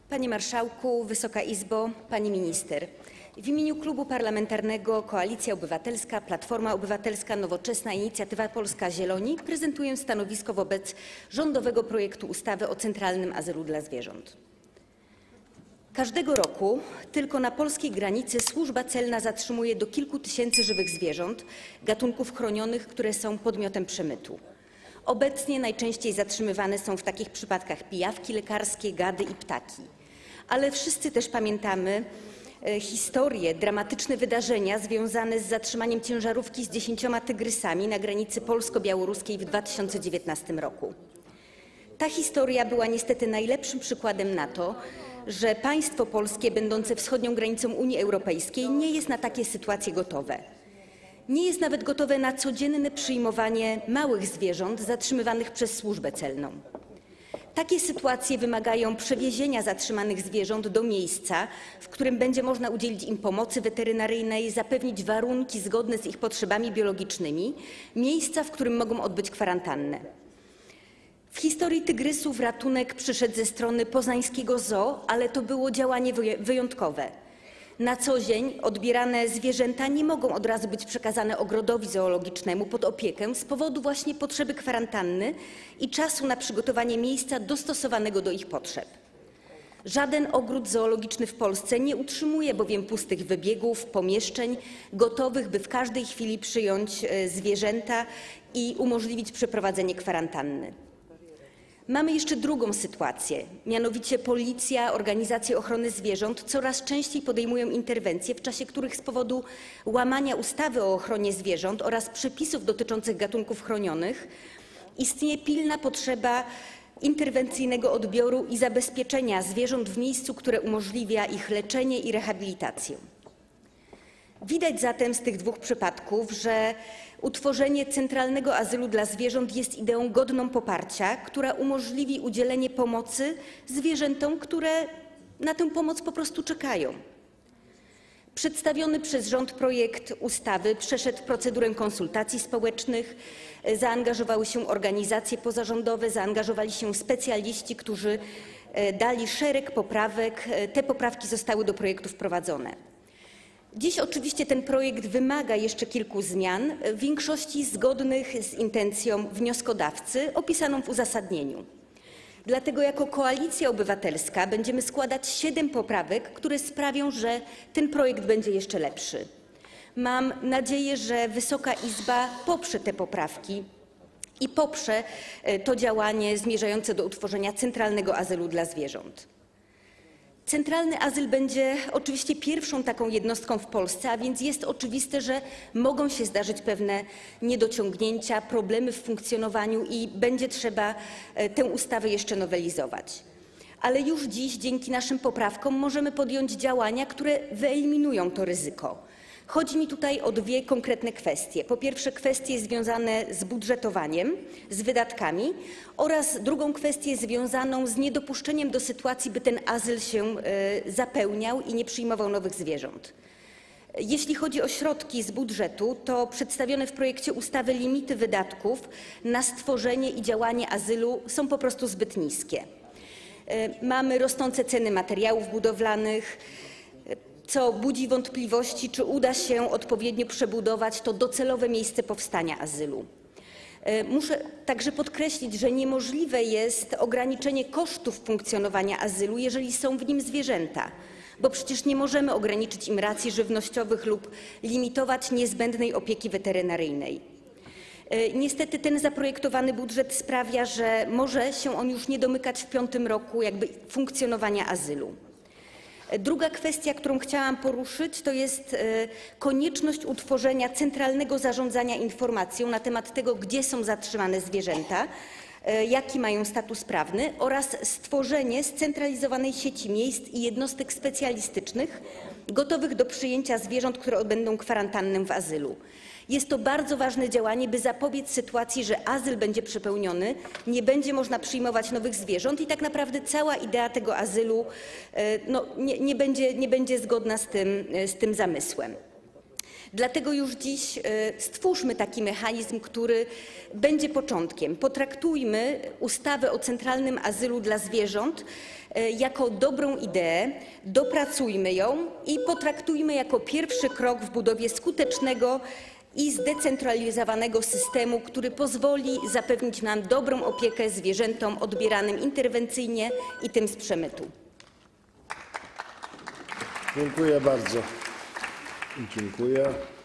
Panie Marszałku, Wysoka Izbo, Pani Minister! W imieniu Klubu Parlamentarnego Koalicja Obywatelska, Platforma Obywatelska, Nowoczesna, Inicjatywa Polska, Zieloni prezentuję stanowisko wobec rządowego projektu ustawy o Centralnym Azylu dla Zwierząt. Każdego roku tylko na polskiej granicy służba celna zatrzymuje do kilku tysięcy żywych zwierząt, gatunków chronionych, które są podmiotem przemytu. Obecnie najczęściej zatrzymywane są w takich przypadkach pijawki lekarskie, gady i ptaki. Ale wszyscy też pamiętamy historie, dramatyczne wydarzenia związane z zatrzymaniem ciężarówki z 10 tygrysami na granicy polsko-białoruskiej w 2019 roku. Ta historia była niestety najlepszym przykładem na to, że państwo polskie, będące wschodnią granicą Unii Europejskiej, nie jest na takie sytuacje gotowe. Nie jest nawet gotowe na codzienne przyjmowanie małych zwierząt zatrzymywanych przez służbę celną. Takie sytuacje wymagają przewiezienia zatrzymanych zwierząt do miejsca, w którym będzie można udzielić im pomocy weterynaryjnej, zapewnić warunki zgodne z ich potrzebami biologicznymi, miejsca, w którym mogą odbyć kwarantannę. W historii tygrysów ratunek przyszedł ze strony poznańskiego zoo, ale to było działanie wyjątkowe. Na co dzień odbierane zwierzęta nie mogą od razu być przekazane ogrodowi zoologicznemu pod opiekę z powodu właśnie potrzeby kwarantanny i czasu na przygotowanie miejsca dostosowanego do ich potrzeb. Żaden ogród zoologiczny w Polsce nie utrzymuje bowiem pustych wybiegów, pomieszczeń gotowych, by w każdej chwili przyjąć zwierzęta i umożliwić przeprowadzenie kwarantanny. Mamy jeszcze drugą sytuację, mianowicie policja, organizacje ochrony zwierząt coraz częściej podejmują interwencje, w czasie których z powodu łamania ustawy o ochronie zwierząt oraz przepisów dotyczących gatunków chronionych istnieje pilna potrzeba interwencyjnego odbioru i zabezpieczenia zwierząt w miejscu, które umożliwia ich leczenie i rehabilitację. Widać zatem z tych dwóch przypadków, że utworzenie Centralnego Azylu dla Zwierząt jest ideą godną poparcia, która umożliwi udzielenie pomocy zwierzętom, które na tę pomoc po prostu czekają. Przedstawiony przez rząd projekt ustawy przeszedł procedurę konsultacji społecznych, zaangażowały się organizacje pozarządowe, zaangażowali się specjaliści, którzy dali szereg poprawek. Te poprawki zostały do projektu wprowadzone. Dziś oczywiście ten projekt wymaga jeszcze kilku zmian, w większości zgodnych z intencją wnioskodawcy opisaną w uzasadnieniu. Dlatego jako Koalicja Obywatelska będziemy składać 7 poprawek, które sprawią, że ten projekt będzie jeszcze lepszy. Mam nadzieję, że Wysoka Izba poprze te poprawki i poprze to działanie zmierzające do utworzenia Centralnego Azylu dla Zwierząt. Centralny Azyl będzie oczywiście pierwszą taką jednostką w Polsce, a więc jest oczywiste, że mogą się zdarzyć pewne niedociągnięcia, problemy w funkcjonowaniu i będzie trzeba tę ustawę jeszcze nowelizować. Ale już dziś dzięki naszym poprawkom możemy podjąć działania, które wyeliminują to ryzyko. Chodzi mi tutaj o 2 konkretne kwestie. Po pierwsze kwestie związane z budżetowaniem, z wydatkami oraz drugą kwestię związaną z niedopuszczeniem do sytuacji, by ten azyl się zapełniał i nie przyjmował nowych zwierząt. Jeśli chodzi o środki z budżetu, to przedstawione w projekcie ustawy limity wydatków na stworzenie i działanie azylu są po prostu zbyt niskie. Mamy rosnące ceny materiałów budowlanych, co budzi wątpliwości, czy uda się odpowiednio przebudować to docelowe miejsce powstania azylu. Muszę także podkreślić, że niemożliwe jest ograniczenie kosztów funkcjonowania azylu, jeżeli są w nim zwierzęta, bo przecież nie możemy ograniczyć im racji żywnościowych lub limitować niezbędnej opieki weterynaryjnej. Niestety ten zaprojektowany budżet sprawia, że może się on już nie domykać w 5. roku funkcjonowania azylu. Druga kwestia, którą chciałam poruszyć, to jest konieczność utworzenia centralnego zarządzania informacją na temat tego, gdzie są zatrzymane zwierzęta, jaki mają status prawny oraz stworzenie scentralizowanej sieci miejsc i jednostek specjalistycznych gotowych do przyjęcia zwierząt, które odbędą kwarantannę w azylu. Jest to bardzo ważne działanie, by zapobiec sytuacji, że azyl będzie przepełniony, nie będzie można przyjmować nowych zwierząt i tak naprawdę cała idea tego azylu nie będzie zgodna z tym zamysłem. Dlatego już dziś stwórzmy taki mechanizm, który będzie początkiem. Potraktujmy ustawę o centralnym azylu dla zwierząt jako dobrą ideę, dopracujmy ją i potraktujmy jako pierwszy krok w budowie skutecznego i zdecentralizowanego systemu, który pozwoli zapewnić nam dobrą opiekę zwierzętom odbieranym interwencyjnie i tym z przemytu. Dziękuję bardzo. Dziękuję.